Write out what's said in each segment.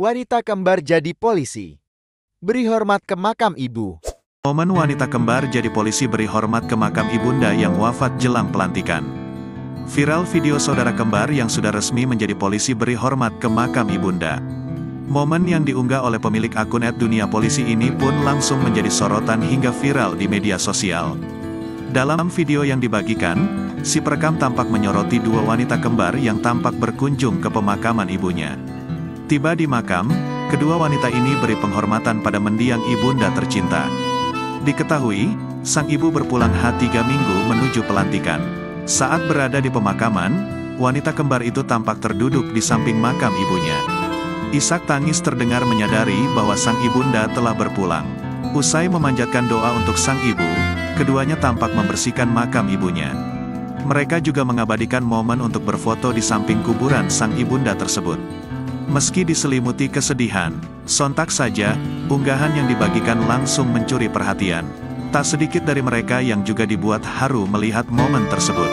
Wanita kembar jadi polisi. Beri hormat ke makam ibu. Momen wanita kembar jadi polisi beri hormat ke makam ibunda yang wafat jelang pelantikan. Viral video saudara kembar yang sudah resmi menjadi polisi beri hormat ke makam ibunda. Momen yang diunggah oleh pemilik akun @duniapolisi ini pun langsung menjadi sorotan hingga viral di media sosial. Dalam video yang dibagikan, si perekam tampak menyoroti dua wanita kembar yang tampak berkunjung ke pemakaman ibunya. Tiba di makam, kedua wanita ini beri penghormatan pada mendiang ibunda tercinta. Diketahui, sang ibu berpulang H3 minggu menuju pelantikan. Saat berada di pemakaman, wanita kembar itu tampak terduduk di samping makam ibunya. Isak tangis terdengar menyadari bahwa sang ibunda telah berpulang. Usai memanjatkan doa untuk sang ibu, keduanya tampak membersihkan makam ibunya. Mereka juga mengabadikan momen untuk berfoto di samping kuburan sang ibunda tersebut. Meski diselimuti kesedihan, sontak saja, unggahan yang dibagikan langsung mencuri perhatian. Tak sedikit dari mereka yang juga dibuat haru melihat momen tersebut.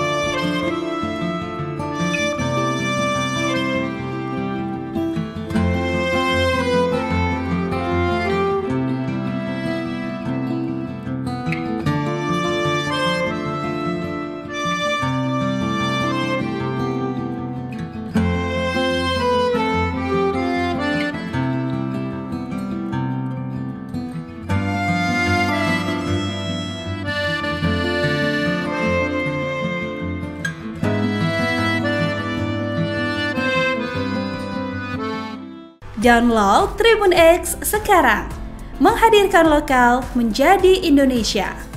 Download Tribun X sekarang, menghadirkan lokal menjadi Indonesia.